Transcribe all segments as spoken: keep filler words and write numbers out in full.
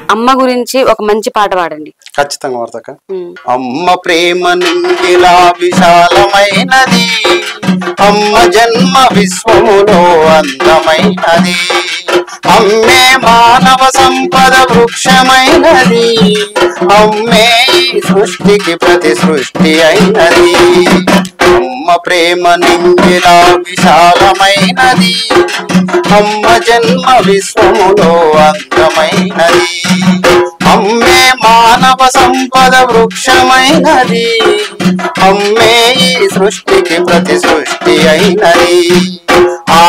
అమ్మ గురించి ఒక మంచి పాట పాడండి. ఖచ్చితంగా వాడతాక. అమ్మ ప్రేమ నింగిలా విశాలమైనది, అమ్మ జన్మ విశ్వములో అందమైనది, అమ్మే మానవ సంపద వృక్షమైనది, అమ్మే సృష్టికి ప్రతి సృష్టి అయినది. అమ్మ ప్రేమ నింగిలా విశాలమైనది, అమ్మ జన్మ విశ్వములో అందమైనది, అమ్మే మానవ సంపద వృక్షమైనది, అమ్మే ఈ సృష్టికి ప్రతి సృష్టి అయినది. ఆ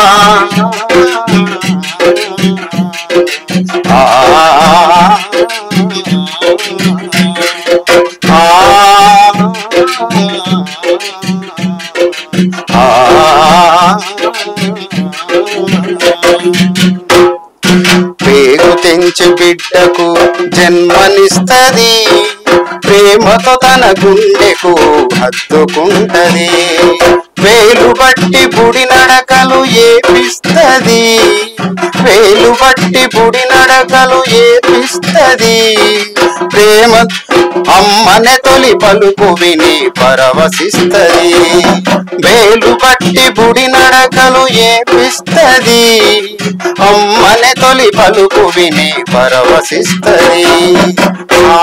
పేరు తెంచి బిడ్డకు జన్మనిస్తది, ప్రేమతో తన గుండెకు హత్తుకుంటది, వేలు బట్టి బుడి నడకలు ఏపిస్తది, వేలు బట్టి బుడి నడకలు ఏపిస్తది, ప్రేమ అమ్మనే తొలి పలుకు విని పరవశిస్తది, వేలు బట్టి బుడి నడకలు ఏపిస్తది, అమ్మనే తొలి పలుకు విని పరవశిస్తది. ఆ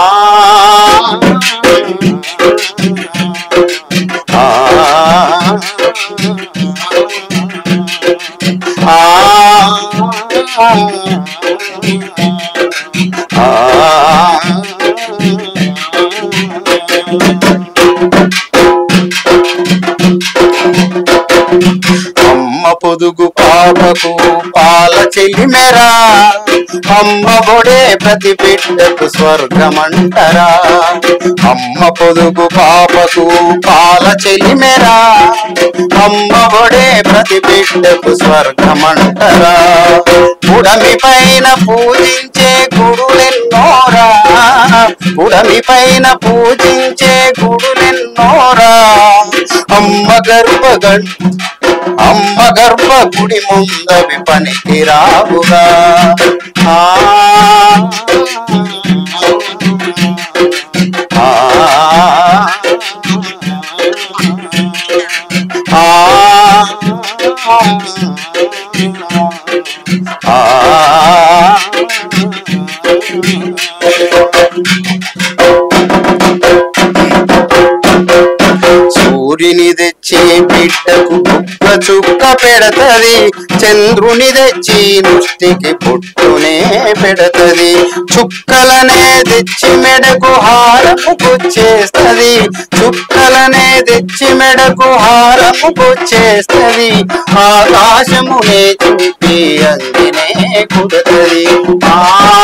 అమ్మ పొదుగు పాపకు పాల చెలిమెరా, అమ్మ బొడే ప్రతి బిడ్డకు స్వర్గమంటరా, అమ్మ పొదుగు పాపకు పాల చెలిమెరా, అమ్మ బొడే ప్రతి బిడ్డకు స్వర్గమంటరా, పుడమి పైన పూజించే గుడులెన్నోరా, పుడమి పైన పూజించే గుడులెన్నోరా, అమ్మ గర్భగం అమ్మ గర్భ గుడి ముందవి పనికి రావుగా. ఆ సూర్యుని తెచ్చి బిడ్డకు బుక్క చుక్క పెడతది, చంద్రుని తెచ్చి దృష్టికి పుట్టునే పెడతది, చుక్కలనే తెచ్చి మెడకు హారము గుచ్చేస్తది, చుక్కలనే తెచ్చి మెడకు హారము గుచ్చేస్తది, ఆకాశమునే చూపి అందినే కుడతది. ఆ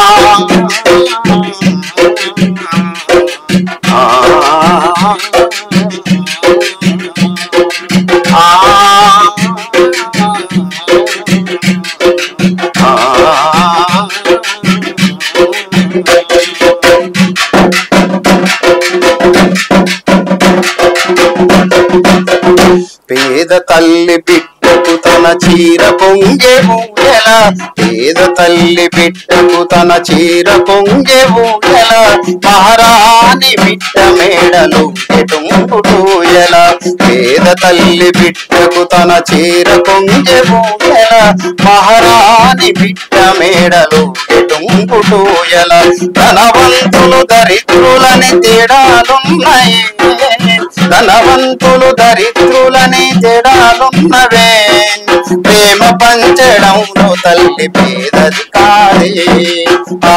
పేద తల్లి బిడ్డకు తన చీర పొంగే ఊయల, పేద తల్లి బిడ్డకు తన చీర పొంగే ఊయల, మహారాణి బిడ్డ మేడలు ఎటుంపుటూయల, పేద తల్లి బిడ్డకు తన చీర పొంగే ఊయల, మహారాణి బిడ్డ మేడలు ఎటుంపుటూయల, ధనవంతులు దరిద్రులని తేడాలున్నాయి, ధనవంతులు దరిద్రులని తేడాలున్నవే, ప్రేమ పంచడంలో తల్లి పేదది కాదే. ఆ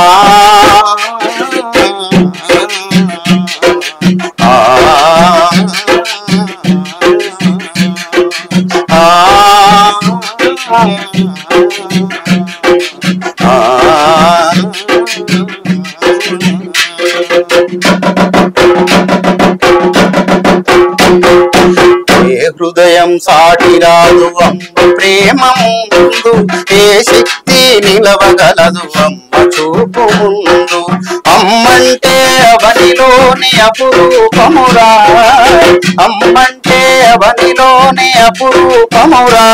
హృదయం సాటిరాదు అమ్మ ప్రేమ ముందు, ఏ శక్తి నిలవగలదు అమ్మ చూపు ముందు, అమ్మంటే అవనిలోని అపురూపమురా, అమ్మంటే అవనిలో ప్రేమలోనే అపురూపమురా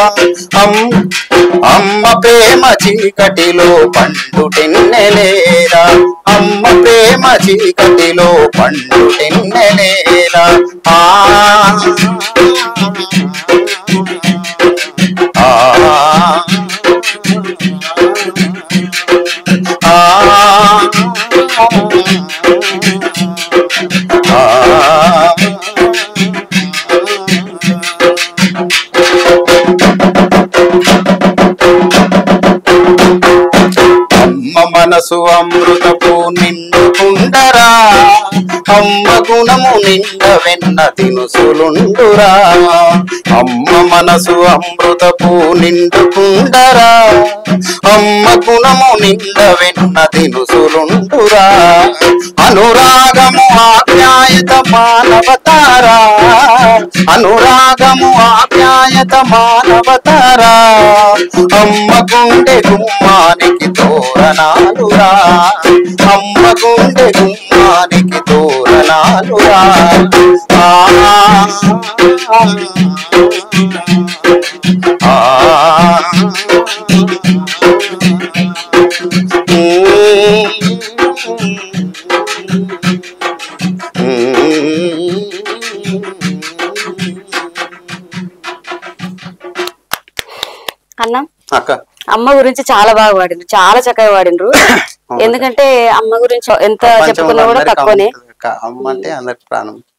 అమ్మ ప్రేమ చీకటిలో పండు టెన్నెలేరా అమ్మ ప్రేమ చీకటిలో పండు టెన్నెలేరా ఆ అమ్మ మనసు అమృతపు నిండుకుండరా అమ్మ గుణము నిండ వెన్న తినుసులుండురా అమ్మ మనసు అమృతపు నిండుకుండరా అమ్మ గుణము నిండ వెన్న తినుసులుండురా అనురాగము ఆప్యాయత మానవతారా అనురాగము ఆప్యాయత మానవతారా అమ్మ గుండె గుమ్మానికి తోరణాలురా అమ్మ గుండె గుమ్మానికి తోరణాలురా ఆ అన్న అక్క అమ్మ గురించి చాలా బాగా వాడిండ్రు, చాలా చక్కగా వాడిండ్రు. ఎందుకంటే అమ్మ గురించి ఎంత చెప్పుకున్నా కూడా తక్కువనే. అమ్మ అంటే అందరికి ప్రాణం.